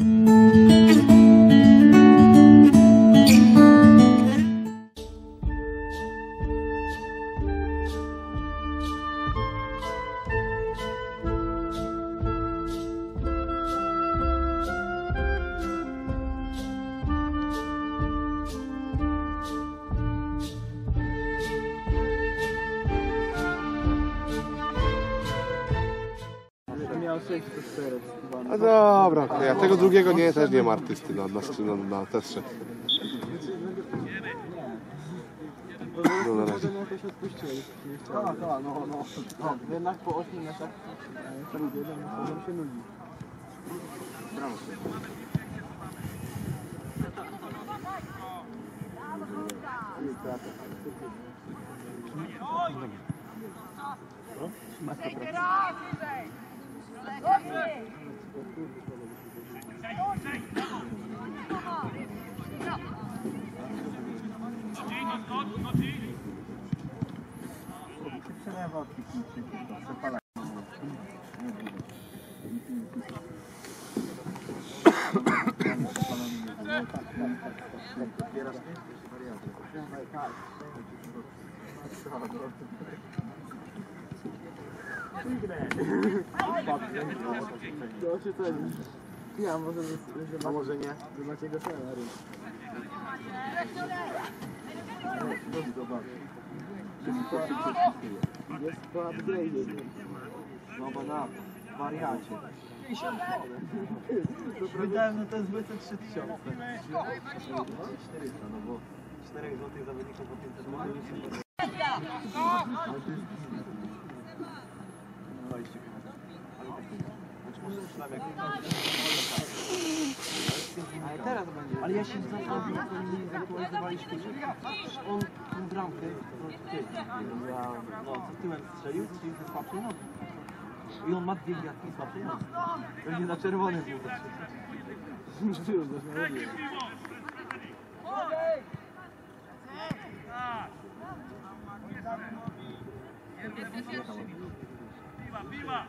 A dobra, ja tego drugiego też nie ma artysty na testrze. No na razie. No, jednak po 8 meczach drugie, to się nudzi. Brawo. Ja może nie. Wy macie go samego na rynku. Jest po upgrade'ie. No bo na wariacie. Wydałem na to zbyt 3000. 400, no bo 4 złotych zawodników po 500 zł. Ale teraz będzie. Ale ja się zastanawiam, jak oni zaktualizowaliśmy. On tą bramkę, no co tyłem strzelił, czyli ze słabszej nogi. I on ma 2 gwiazdki słabszej nogi. Będzie na czerwony był. Już było, też nie robiłem. Piwa!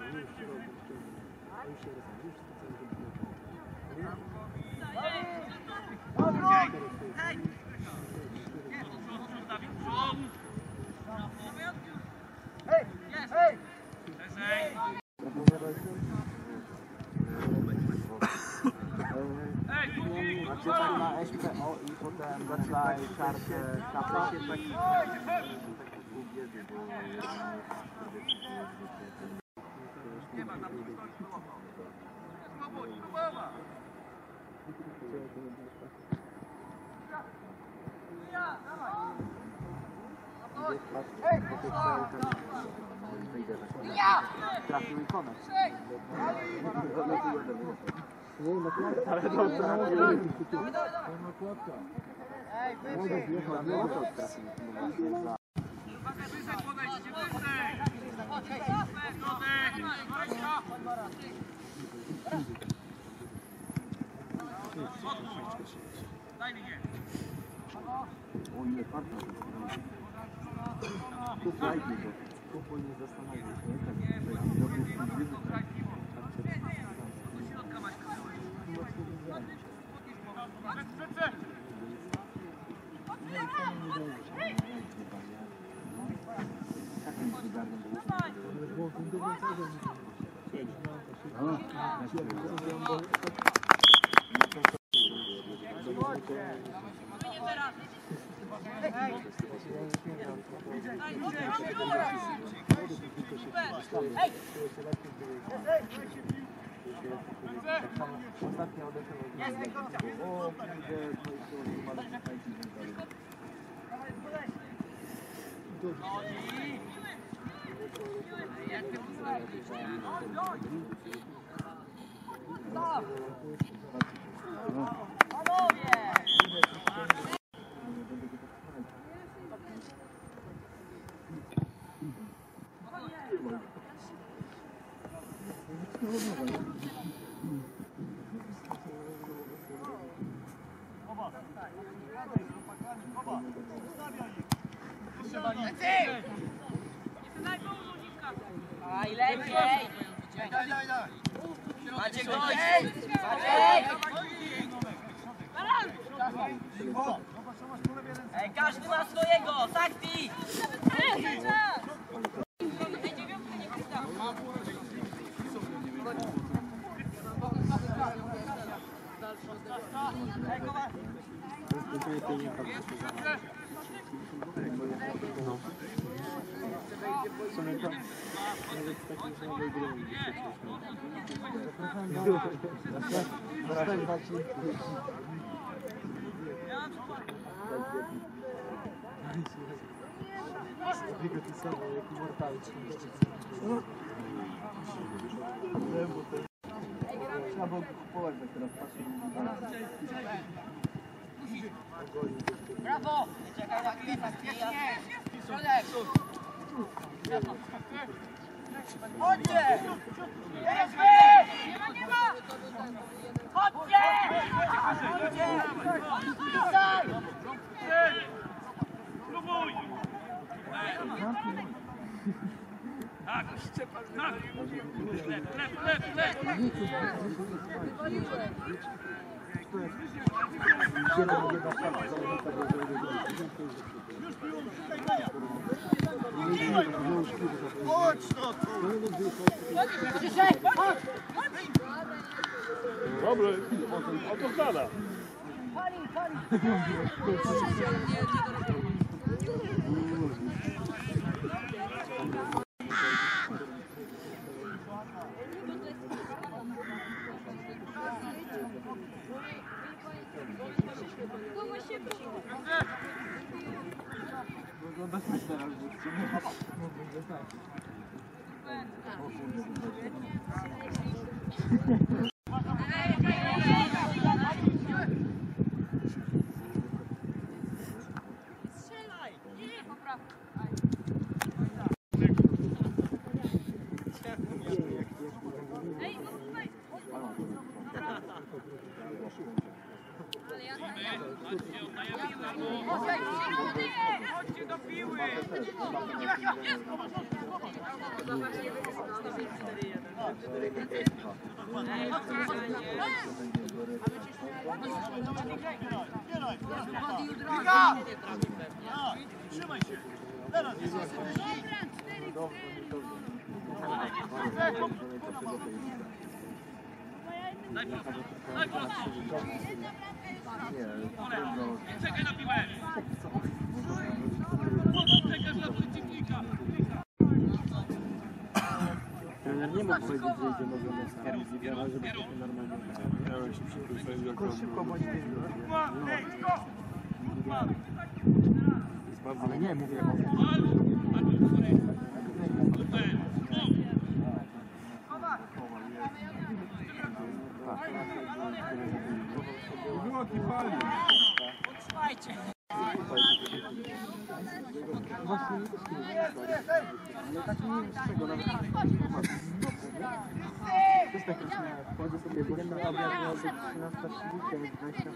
Macie na SPO i potem zaczynaj kartę kapla. Nie ma na to trafił ikonę. Ale dobrze. O ile partner. Kupu nie zastanawiaj ostatnia Aj, lepiej! Maciek, Maciek! W sumie to nawet z takiej samej gry Biegł ty samo, jak mortalczy. Trzeba było kupować, jak teraz patrzę. Brawo! Czekaj na chwilę, spiesznie! Środek! Chodźcie! Jest wy! Nie ma! Chodźcie! Chodźcie! Pisaj! Próbuj! Tak, Szczepan, tak! Lep! Krzysiek, chodź! Dobry, autostrada. Pali! Wygląda się teraz, Chodźcie do piły! Trzymaj się! Teraz! Czekaj na piłę! Czekasz na przeciwnika! Trener nie mógł powiedzieć, że idzie nowy mecz, żeby to normalnie grałem się tylko szybko bądź ale nie, mówię Wyłącz pali. Trzymajcie! Też tak rozmawiam, wchodzę sobie, bo na obiad miał być 13:30,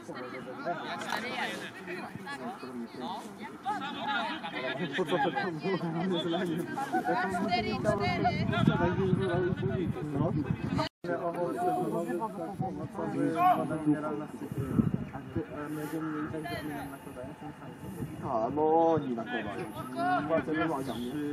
20 po co to tam było? Nie zlanie. No. Owoc sezonowy, woda mineralna z cytryną. A będziemy mieli tak zamieniam nakładają, czy sami? A, no oni nakładają. Bardzo nie mogą.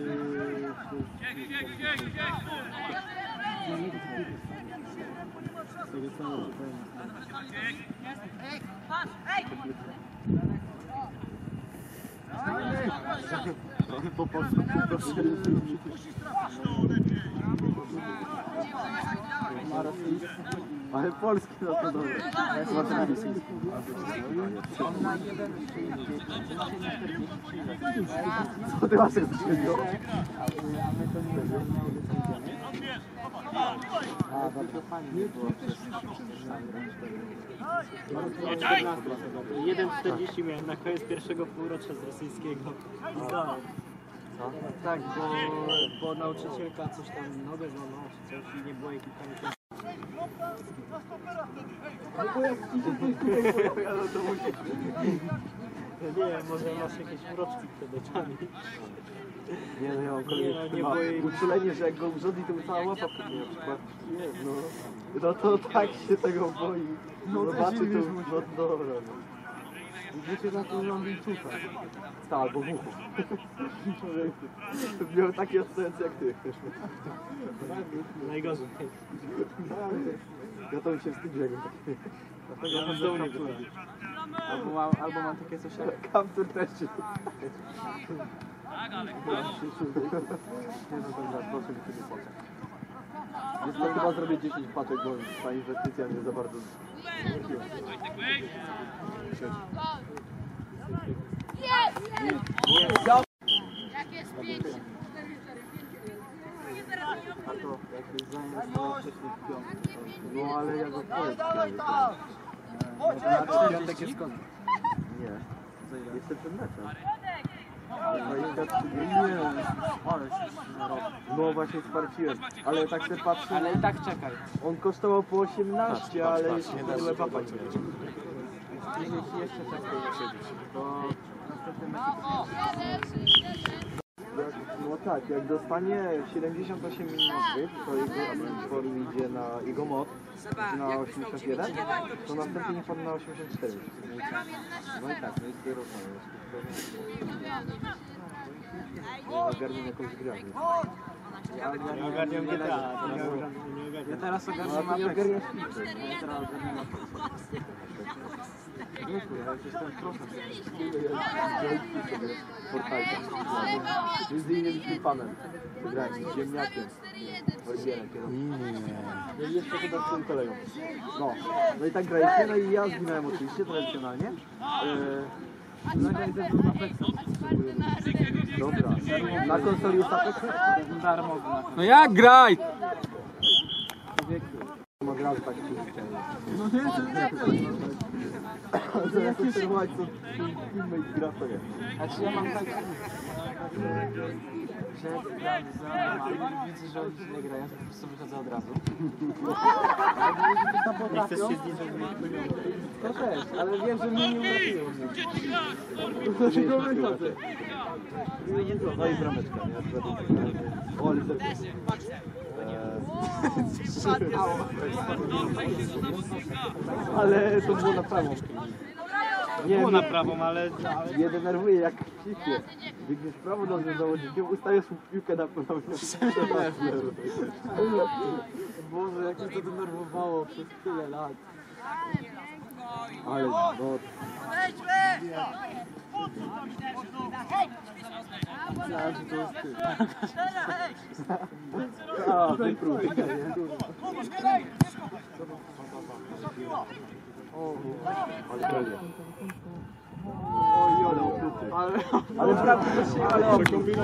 Po polsku ale polski no to dobre. Co ty masz z tego? A, bardzo fajnie było. 1,40 miałem na koniec pierwszego półrocza z rosyjskiego. Zdałem. Tak, bo nauczycielka coś tam nogę złamała czy coś i nie było jej kilka. Nie, może masz jakieś uroczki przed oczami. Nie, no ja mam kolejne uczulenie, że jak go urządzi, to by cała łapa podnie na przykład. Nie, no. No to tak się tego boi. No zobaczy to, no dobra. Wiecie na to Londyńczuka. Stał albo w uchu. Miał takie ostręce jak ty. Najgorzej. Ja to bym się wstydził, jakbym tak nie. Dlatego ja mam do mnie wychodzi. Albo mam takie coś jak kaptur też się. Tak, Alek, Nie no dobra, proszę mi się nie płacać. Więc to chyba zrobię 10 paczek, bo ta inwestycja mnie za bardzo... Wojtek, wyjdź. Jak jest 5? A to jakbyś zainwestował wcześniej w piątek. No ale ja go piątek jest koniec. Nie. Jeszcze przed meczem. 23 nie. Ale no właśnie sparciłem. Ale tak się patrzę. Ale tak czekaj. On kosztował po 18, ale jeszcze nie da łapać. Jeśli jeszcze czekaj nie siedzieć, to następny mecz. No tak, jak dostanie 78 minut, to jego form idzie na jego mod na 81, to następnie wpadł na 84. No i tak, no jest wyrównane. Ogarniam jakąś grę. Nie ogarniam GTA. Ja teraz ogarniam No, nie Apex. ogarniasz piłkę. Ja teraz ogarniam Apex. Ja już jestem trochę między innymi z tym panem. Grałem z ziemniakiem. No i jeszcze chyba z tym kolegą. No i tak graliśmy, no i ja zginąłem oczywiście, tradycjonalnie. Nagraj też na Apexa. Dobra, na konsoli jest Apex? Darmowy. No jak graj? Od razu tak przyzwyczaiłem. No nie, zamiast obserwować co filmy i gra sobie. Znaczy ja mam tak, że gram z randomami, widzę, że oni źle grają, to po prostu wychodzę od razu. Nie chcesz się to też, ale wiem, że mnie nie uratują. Dlaczego wychodzę? No i brameczka, nie? O, ale serdecznie. Ale to było na prawą. Nie Było na prawą, ale... mnie denerwuje jak psikie. Biegniesz prawo dobrze zawodnikiem, ustawiasz mu piłkę na prawą. Boże, jak mnie to denerwowało przez tyle lat. Ale no... Myślałem, że to jest ty. A, ty próbuj. Ale pewnie. Oj, ale opluty. Ale prawda to się ale opluty.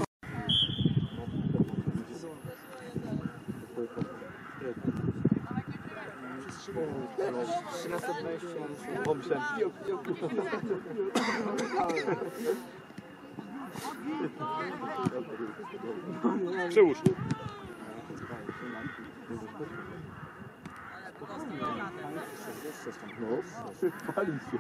Przyłóż. No, pali się.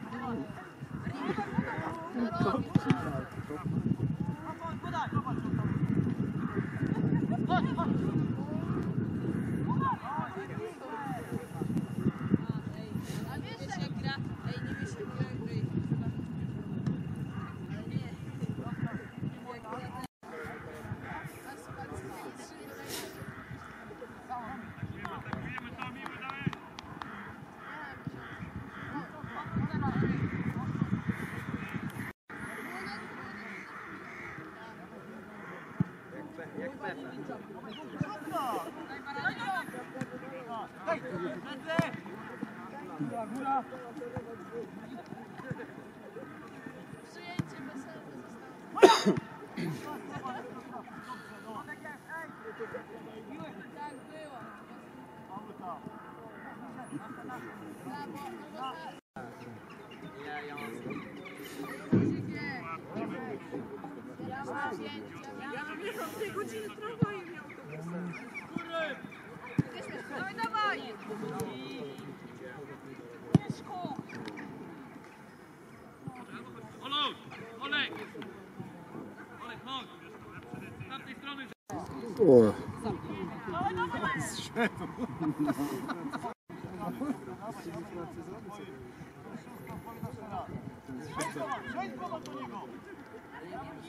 Olek, chodź. Z tamtej strony. O.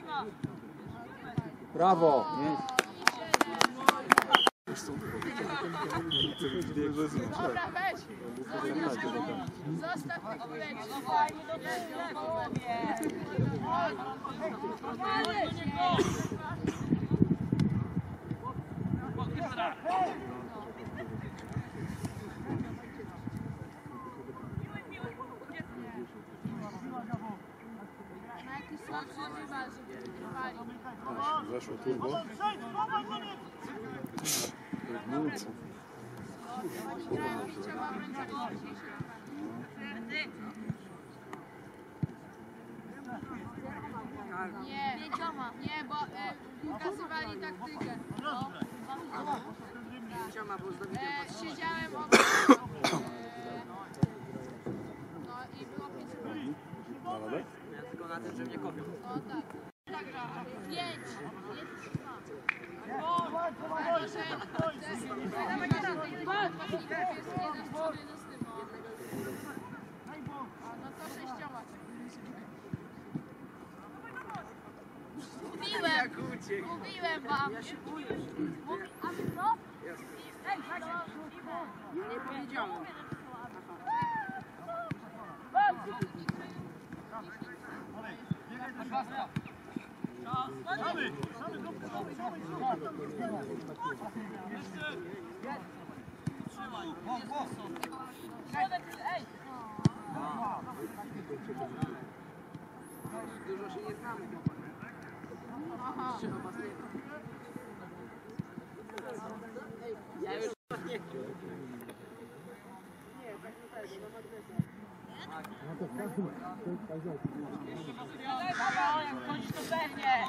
Brawo! Dobra, weź. Zostaw te kuleczki. Na jakiś słabszy rywal, żeby wygrywali. Weszło turbo. Różnica. Grają pięcioma obrońcami. Nie, nie, bo pokazywali taktykę. Siedziałem obok. No i było 5 obrońców. Ja tylko na tym, że mnie kopią. No tak. Tak, 5. Dlatego, że jest jeden z przodu, jeden z tyłu. No to 6. Mówiłem wam. Ja się boję. A wy co? Nie powiedziałem. Dużo się nie znamy. Aha. Ja już nie. Jak chodzisz to pewnie.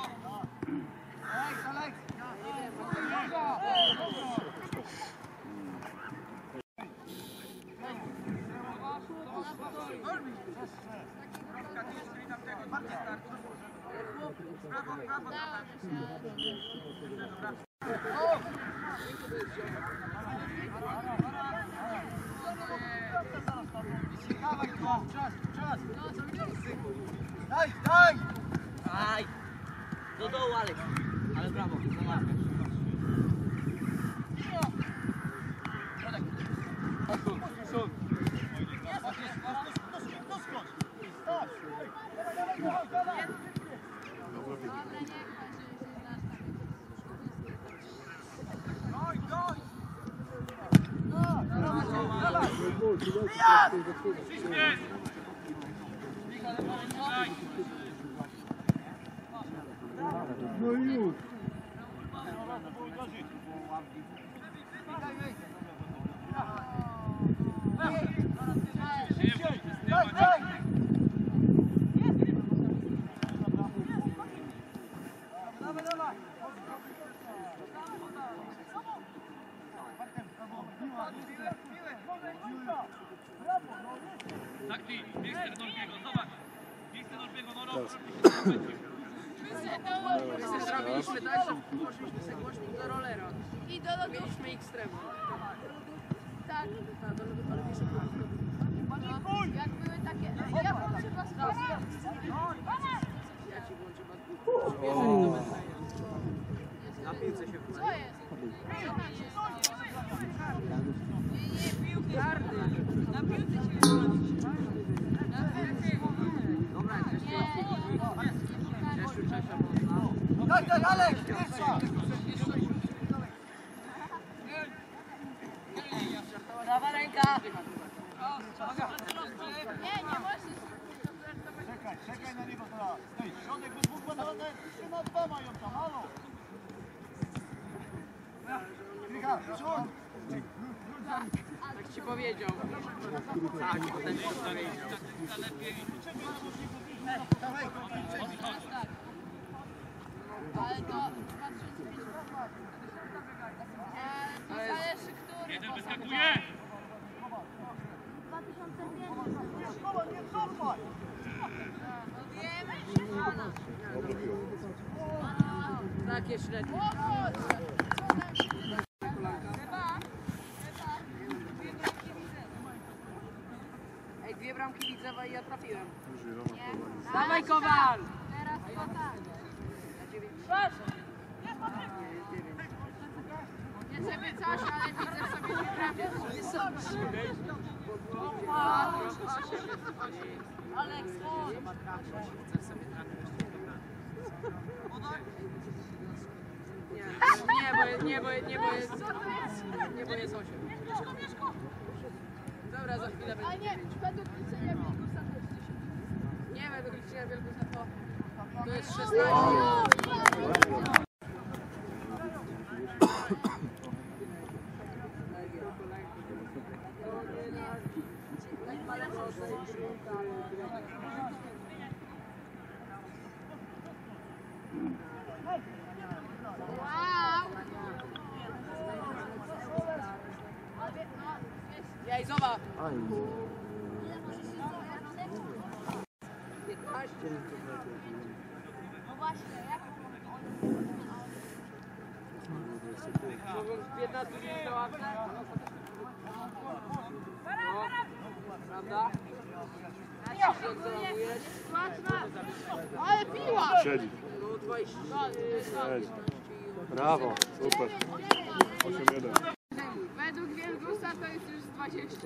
Aj! Do dołu, Alek. Ale brawo, za markę. No już. Takti, miejsce Norbiego, zobacz. Miejsce Norbiego, no rok. My zrobiliśmy tak, że poszliśmy sobie głośnik do rollera. I do lodówki. Mieliśmy ekstremu. Tak. Tak, do lodówki, ale wiesz, No, jak były takie... Ja włączę was ja ci włączę bazę. Na piłce się wchodzi. Co jest? Co tam się stało? Karny. Na piłce się wchodzi. Na piłce. Dobra, jeszcze raz. Nie. Czesiu, Czesia mocno. Prawa ręka. Nie, nie możesz. Czekaj na niego teraz. Ej, środek bez dwóch banane, 3 na 2 mają tam, halo. Krycha, przód. Tak ci powiedział. Tak, ten ci powiedział. Ale to 2005. To zależy, który. Jeden wyskakuje. 2005. Nie schowaj, nie cofaj. Wiemy się pana. Takie średnie. Pomóż! Co tam się dzieje? Chyba. Ej, 2 bramki Widzewa i ja trafiłem. Nie. Dawaj, Kowal! Teraz to tak. Na 9. Patrz! Nie, jest 9. Nie żeby coś, ale widzę sobie, że prawie Aleks, chodź! Nie, bo jest 8. Dobra, za chwilę Ale będzie. nie, według liczenia Wielkusa to jest 10. Nie, według liczenia Wielkusa to jest 16. Wow! Jej, zobacz. Aj, 15. No właśnie, jak? Mogą 15 minut na ławce? No, prawda? Jak załamujesz? Ale piła! Siedzi. No 20. Siedzi. Brawo, super. 8-1. Według Wielkusa to jest już 20.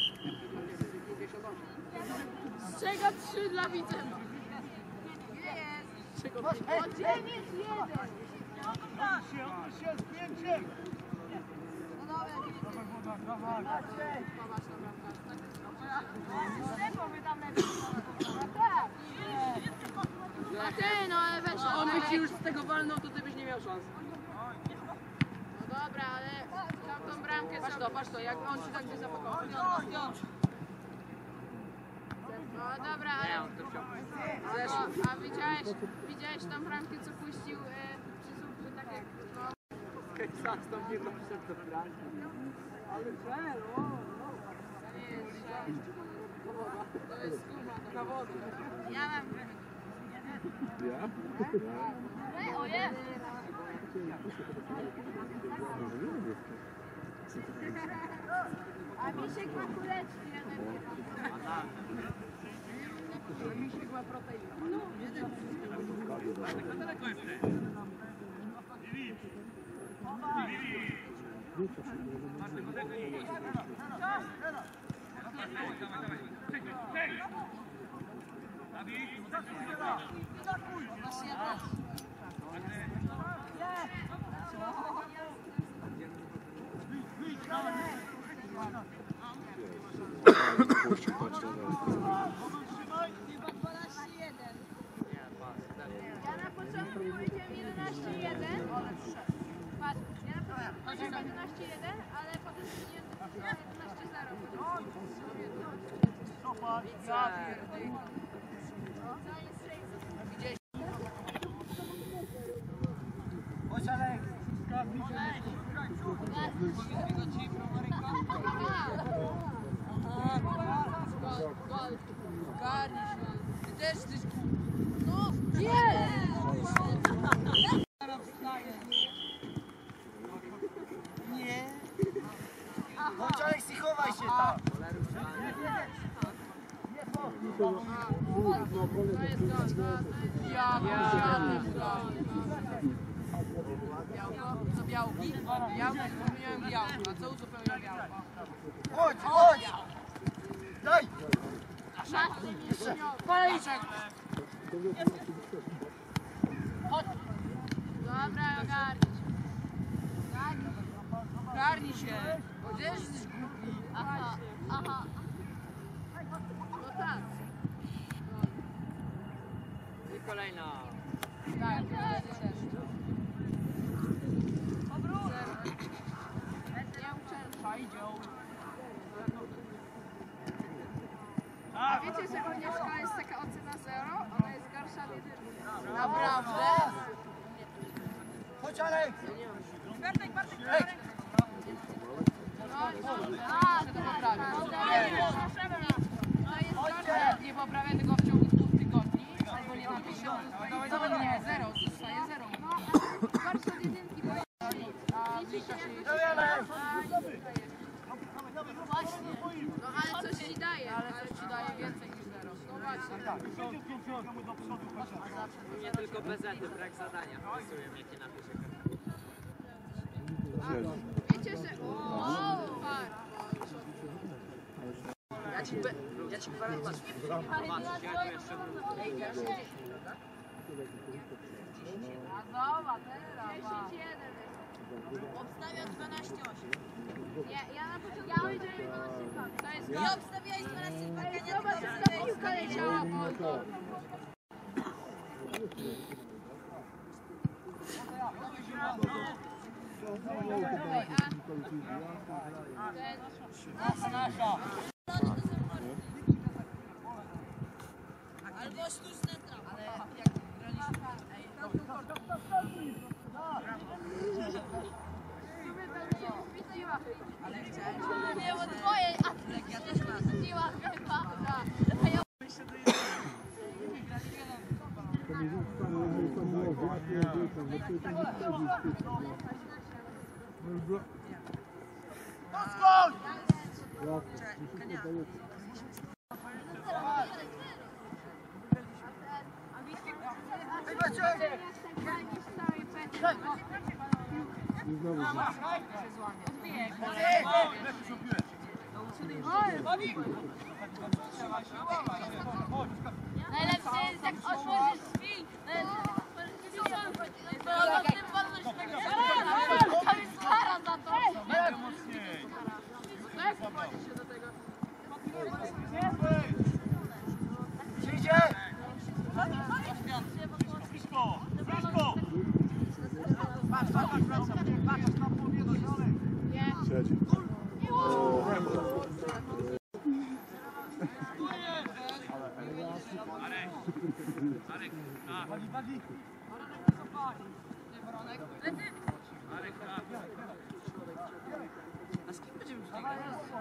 Z czego 3 dla Widzewa. Gdzie jest? Czego? O 9-1. Odwróć się z pięciem! No dobra, no ty, no ale weź. On by ci już z tego walnął, to ty byś nie miał szans. No dobra, ale tamtą bramkę Patrz to, jak on ci tak nie zapakował. No dobra, ale... A widziałeś tą bramkę, co puścił Przysup, że tak jak... No, Sam z tą piłką wszedł do bramki. Ale cel, to nie jest szans. To jest guma. na wodę. Ja mam... Ja? O jest! A Misiek ma kuleczki, Misiek ma proteinę. Puścił, patrz na nas. Ja na początku powiedziałem 11-1. Patrz, ja na początku powiedziałem 11-1, ale potem zmieniłem 11-0. Chodź Alek! Garnisz, ty też jesteś No, jest! Chodź Alek, chowaj się tam! To jest gol. Ja białko? Co białki? Białko uzupełniałem białko. A co uzupełnia białko? Chodź, chodź! Daj! Paliczek! Dobra, ogarnij. Garnij się! Bo też jesteś głupi. Aha, aha. No tak. I kolejna. Tak, też. Ja uczę. A wiecie, że u mnie w szkole jest taka ocena 0? Ona jest gorsza od jedynki. Naprawdę? Chodź Alek! A, to poprawię. To jest gorsza. Nie poprawię tego w ciągu 2 tygodni, albo nie napiszę. Co będzie? Nie, 0, zostaje 0. Gorsza od jedynki, bo A wlicza się Daj Alek! no ale coś ci daje. ale coś ci daje więcej niż 0. No właśnie. Nie tylko bezety, brak zadania. Wpisuję, jakie napiszę. Wiecie, że... O, fuck. Ja ci powiem, patrz. A zobacz, teraz. 10-1 jest. Obstawiam 12-8. Ja na początku powiedziałem 12-2. To jest Nie gol. obstawiałeś 12-8, Ej, nie zobacz, tylko ta piłka leciała po to. Ej, a... Ten... Albo sztuczne trawy. Ale jak graliśmy... Ale chciałem... Nie, bo twoje, a ty Ja też mam. nie łapie chyba. Najlepsze jest jak otworzysz drzwi. Tam jest kara za to. Jak wchodzi się do tego? Trzeci. Arek, tak. Arek, tak. A z kim będziemy biegać?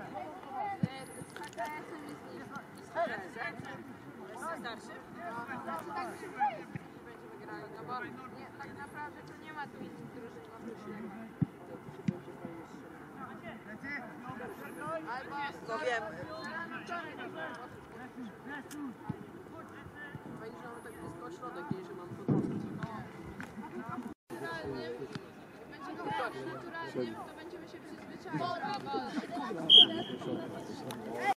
Starszy? Tak mi się wydaje, że będziemy grali, no bo nie, tak naprawdę to nie ma tu innych drużyn oprócz albo No wiem. Fajnie, że mamy tak blisko środek, nie, że mam podwórkę. naturalnym, będzie grać naturalnym, to będziemy się przyzwyczaić.